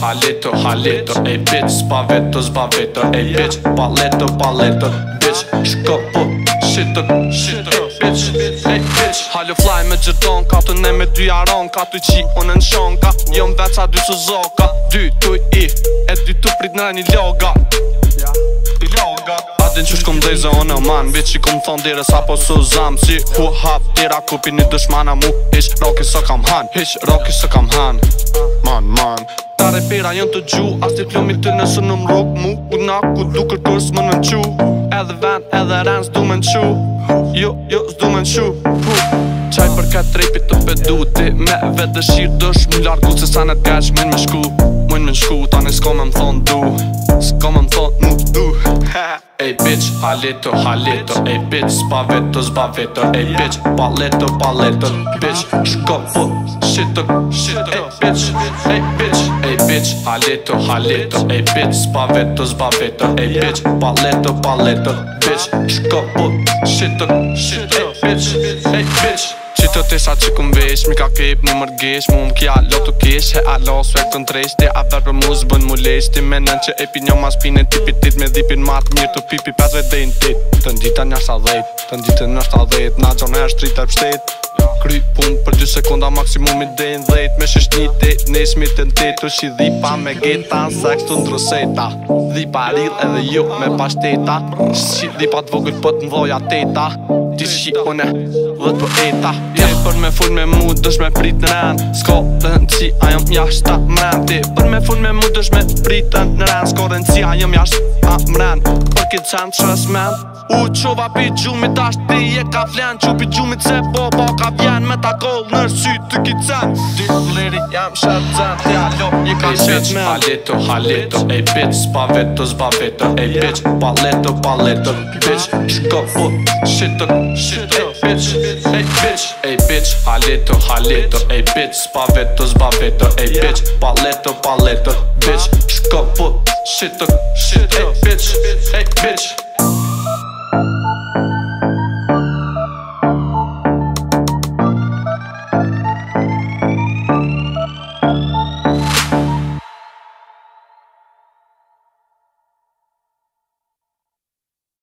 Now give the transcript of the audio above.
halito, halito, ej bitch, spaveto, spaveto, ej bitch, paleto, paleto, bitch, shko po, shito, bitch, ej bitch. Halo fly me gjeton, ka të ne me dy aron, ka të qi unë në shonka, jom veca dy Suzoka, dy tu i, e dy tu prit në një loga. Adin që shkom dhejze o në man, bitch i kom thon dire sa po su zam, si hu hap tira kupi një dëshmana mu, hish roki së kam han, hish roki së kam han. Man ta repera jën të gju, as ti plumit të nësë në mrok mu, ku na ku du kërkur s'më në qu, edhe ven edhe ren s'du me në qu, jo s'du me në qu. Qaj për këtë rejpit të bedu, ti me vetë dëshirë dësh mu largu, se sa në t'kesh mën me shku, tani s'ko me më thon du, s'ko me më thon nuk du. Ej bitch, halito, halito, ej bitch, spaveto, spaveto, ej bitch, paleto, paleto, bitch, shko po, shito, ej bitch, ej bitch, ej bitch, halito, halito, ej bitch, spaveto, spaveto, ej bitch, paleto, paleto, bitch, shko po, shito, ej bitch, ej bitch. Qito tisha që këm vesh, mi ka kep një mërgesh, mu më kja lotu kesh, he alo swek të ndresh, ti a verë për mu zbën mu lesh, ti menën që epi një mas pine tipit tit, me dhipin matë mirë të pipi 50 dhe në tit, të ndita një 70, të ndita një 70, na gjon e shtrit e pështet, kry pun për 2 sekunda maksimumi dhe në 10, me shisht një tit, nesmi të në tit, u shi dhipa me geta, seks të ndruseta, dhipa ril edhe ju me pashteta, shi dhipa të vogël pët në voja teta, ti shi une dhe të eta. Ti për me full me mu dësh me prit në ren, s'ko dhe në ci a jom jashta mren. Ti për me full me mu dësh me prit në ren, s'ko dhe në ci a jom jashta mren. Për kitë qenë qës men, u qova pi gjumit ashtë ti e ka flen, që pi gjumit se po ka vjen, me ta koll nër sy të kitë cen. Ty leri jam shet zen, ti alo i ka shet men. Halito, halito, ej bitch, spaveto, spaveto, ej bitch, paleto, paleto, bitch, shko po, shito, ej bitch, ej bitch, ej bitch, halito, halito, ej bitch, spaveto, spaveto, ej bitch, paleto, paleto, bitch, shko po, shito, ej bitch, ej bitch.